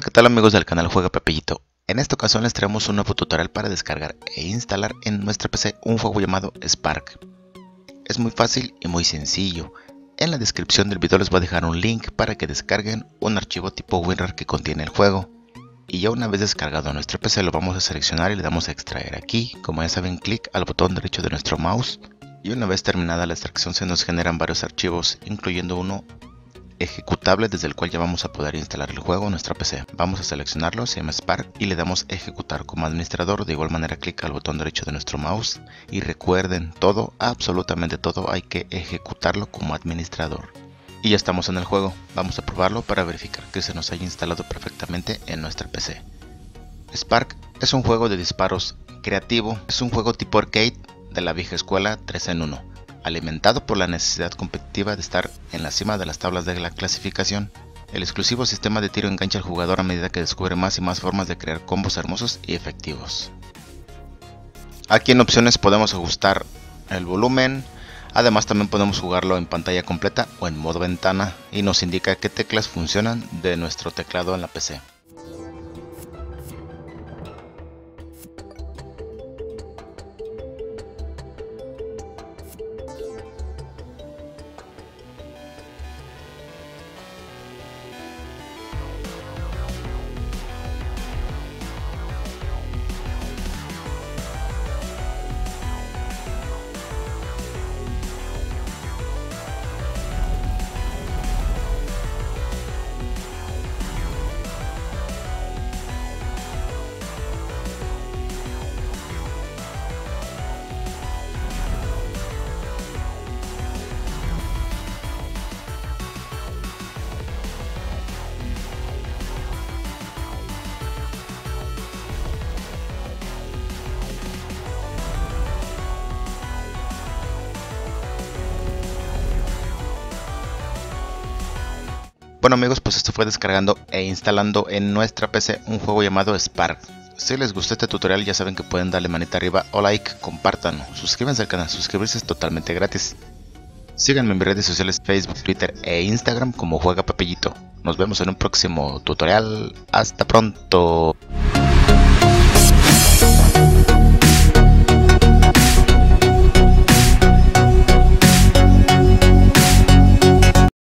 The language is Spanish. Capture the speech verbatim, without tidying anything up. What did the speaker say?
Hola, ¿qué tal amigos del canal Juega Pepellito? En esta ocasión les traemos un nuevo tutorial para descargar e instalar en nuestra P C un juego llamado Spark. Es muy fácil y muy sencillo. En la descripción del video les voy a dejar un link para que descarguen un archivo tipo WinRAR que contiene el juego. Y ya una vez descargado a nuestra P C lo vamos a seleccionar y le damos a extraer aquí. Como ya saben, clic al botón derecho de nuestro mouse. Y una vez terminada la extracción se nos generan varios archivos, incluyendo uno ejecutable desde el cual ya vamos a poder instalar el juego en nuestra P C. Vamos a seleccionarlo, se llama Spark, y le damos ejecutar como administrador. De igual manera clic al botón derecho de nuestro mouse y recuerden, todo, absolutamente todo, hay que ejecutarlo como administrador. Y ya estamos en el juego. Vamos a probarlo para verificar que se nos haya instalado perfectamente en nuestra P C. Spark es un juego de disparos creativo, es un juego tipo arcade de la vieja escuela tres en uno. Alimentado por la necesidad competitiva de estar en la cima de las tablas de la clasificación. El exclusivo sistema de tiro engancha al jugador a medida que descubre más y más formas de crear combos hermosos y efectivos. Aquí en opciones podemos ajustar el volumen, además también podemos jugarlo en pantalla completa o en modo ventana y nos indica qué teclas funcionan de nuestro teclado en la P C. Bueno amigos, pues esto fue descargando e instalando en nuestra P C un juego llamado Spark. Si les gustó este tutorial ya saben que pueden darle manita arriba o like, compartan, suscríbanse al canal, suscribirse es totalmente gratis. Síganme en mis redes sociales Facebook, Twitter e Instagram como Juega Pepellito. Nos vemos en un próximo tutorial, hasta pronto.